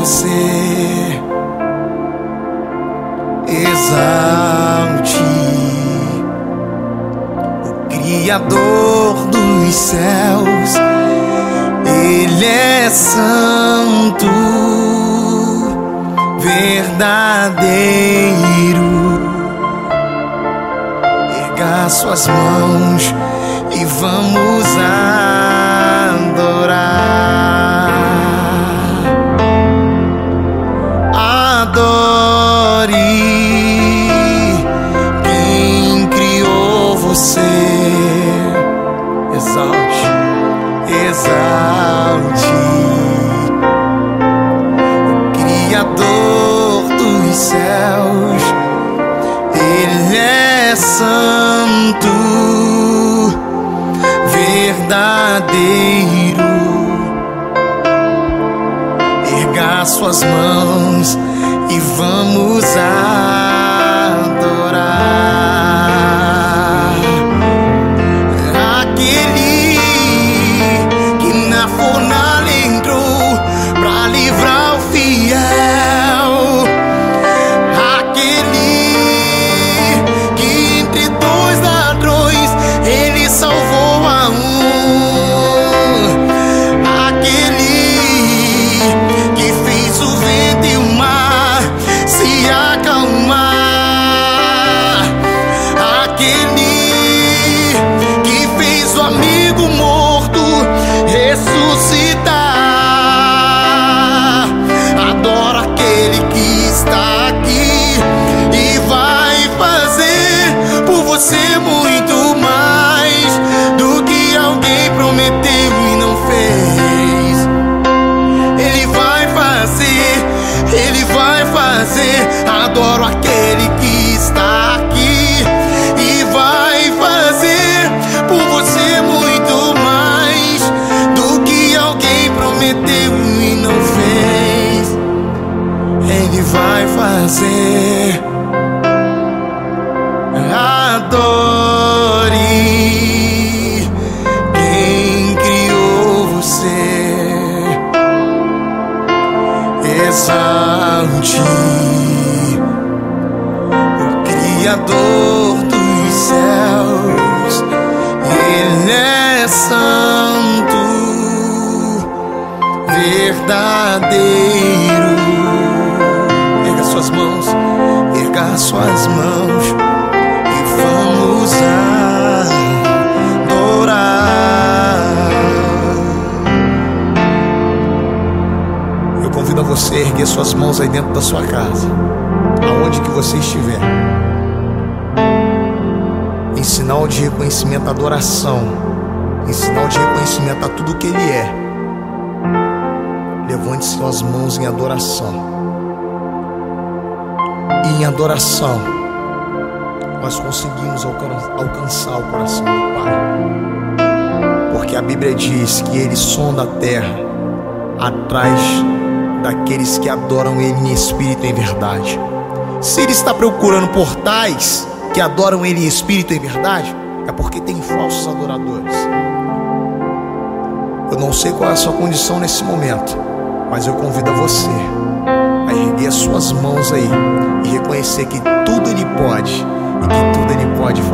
você, exalte o Criador dos céus. Ele é santo, verdadeiro. Erga suas mãos e vamos adorar. Adore quem criou você. Exalte, exalte o Criador dos céus. Ele é santo, verdadeiro. Erga suas mãos e vamos adorar aquele que na fornalha entrou pra livrar o fiel, aquele que entre dois ladrões ele salvou a um, aquele que fez o vento e o mar se acalmar, aquele que fez o amigo morto ressuscitar. Adora aquele que está aqui e vai fazer por você muito mais do que alguém prometeu e não fez. Ele vai fazer, ele vai fazer. Adoro aquele que está aqui e vai fazer por você muito mais do que alguém prometeu e não fez. Ele vai fazer. Adore quem criou você. Exalte o Criador dos céus. Ele é santo, verdadeiro. Erga suas mãos, erga suas mãos e vamos adorar. Eu convido a você a erguer suas mãos aí dentro da sua casa, aonde que você estiver, em sinal de reconhecimento à adoração, em sinal de reconhecimento a tudo que Ele é. Levante suas mãos em adoração. E em adoração nós conseguimos alcançar o coração do Pai, porque a Bíblia diz que Ele sonda a terra atrás daqueles que adoram Ele em espírito e em verdade. Se Ele está procurando por tais que adoram Ele em espírito e em verdade, é porque tem falsos adoradores. Eu não sei qual é a sua condição nesse momento, mas eu convido a você a erguer as suas mãos aí e reconhecer que tudo Ele pode e que tudo Ele pode